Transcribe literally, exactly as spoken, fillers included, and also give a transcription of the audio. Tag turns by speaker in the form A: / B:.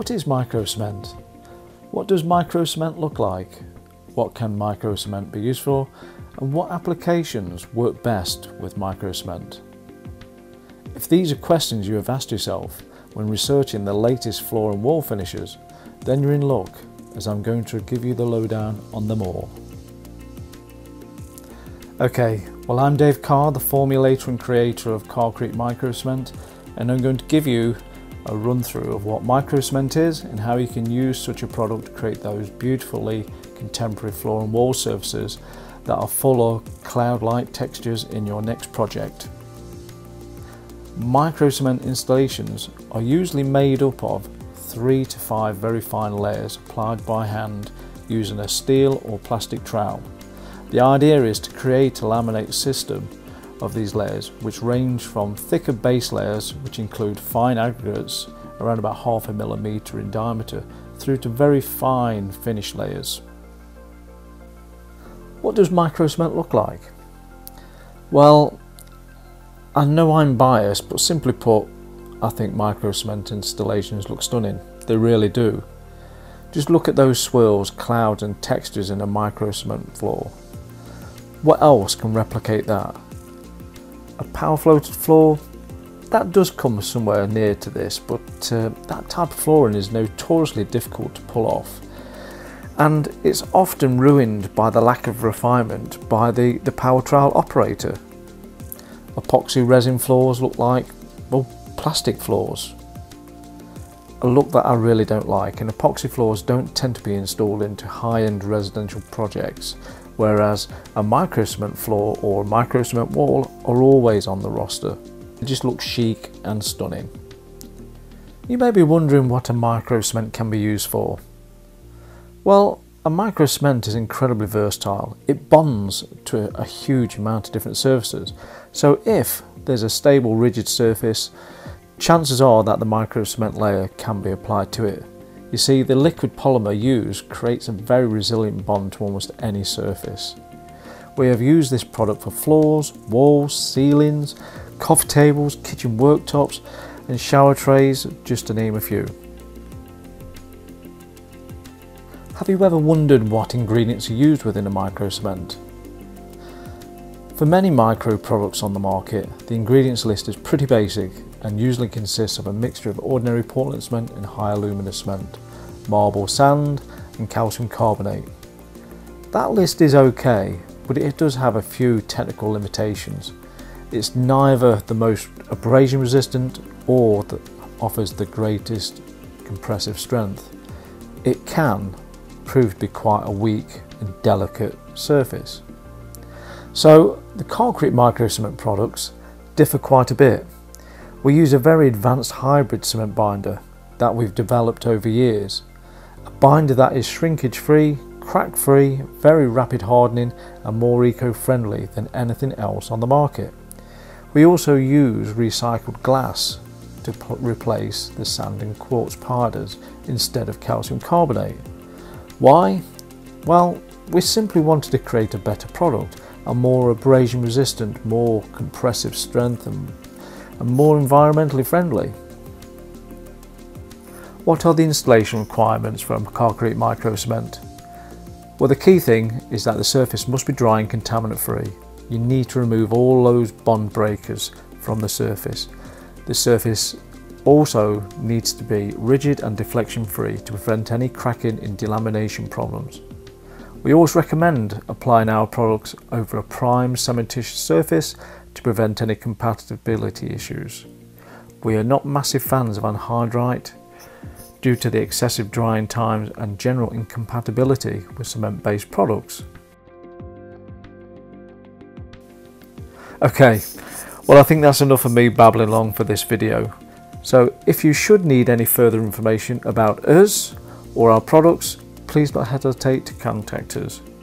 A: What is microcement? What does microcement look like? What can microcement be used for? And what applications work best with microcement? If these are questions you have asked yourself when researching the latest floor and wall finishes, then you're in luck, as I'm going to give you the lowdown on them all. Okay, well, I'm Dave Carr, the formulator and creator of CARRcrete Microcement, and I'm going to give you a run through of what microcement is and how you can use such a product to create those beautifully contemporary floor and wall surfaces that are full of cloud-like textures in your next project. Microcement installations are usually made up of three to five very fine layers applied by hand using a steel or plastic trowel. The idea is to create a laminate system of these layers, which range from thicker base layers, which include fine aggregates around about half a millimetre in diameter, through to very fine finish layers. What does microcement look like? Well, I know I'm biased, but simply put, I think microcement installations look stunning. They really do. Just look at those swirls, clouds and textures in a microcement floor. What else can replicate that? A power floated floor? That does come somewhere near to this, but uh, that type of flooring is notoriously difficult to pull off. And it's often ruined by the lack of refinement by the, the power trowel operator. Epoxy resin floors look like, well, plastic floors. A look that I really don't like, and epoxy floors don't tend to be installed into high-end residential projects, whereas a microcement floor or a microcement wall are always on the roster. It just looks chic and stunning. You may be wondering what a microcement can be used for. Well, a microcement is incredibly versatile. It bonds to a huge amount of different surfaces. So if there's a stable rigid surface, chances are that the microcement layer can be applied to it. You see, the liquid polymer used creates a very resilient bond to almost any surface. We have used this product for floors, walls, ceilings, coffee tables, kitchen worktops and shower trays, just to name a few. Have you ever wondered what ingredients are used within a microcement? For many micro products on the market, the ingredients list is pretty basic and usually consists of a mixture of ordinary Portland cement and high alumina cement, marble sand and calcium carbonate. That list is okay, but it does have a few technical limitations. It's neither the most abrasion resistant or that offers the greatest compressive strength. It can prove to be quite a weak and delicate surface. So the CARRcrete microcement products differ quite a bit. We use a very advanced hybrid cement binder that we've developed over years. A binder that is shrinkage free, crack free, very rapid hardening and more eco-friendly than anything else on the market. We also use recycled glass to replace the sand and quartz powders instead of calcium carbonate. Why? Well, we simply wanted to create a better product, a more abrasion resistant, more compressive strength and, and more environmentally friendly. What are the installation requirements for a CARRcrete microcement? Well, the key thing is that the surface must be dry and contaminant free. You need to remove all those bond breakers from the surface. The surface also needs to be rigid and deflection free to prevent any cracking and delamination problems. We always recommend applying our products over a prime cementitious surface to prevent any compatibility issues. We are not massive fans of anhydrite due to the excessive drying times and general incompatibility with cement-based products. Okay, well, I think that's enough of me babbling along for this video. So if you should need any further information about us or our products, please don't hesitate to contact us.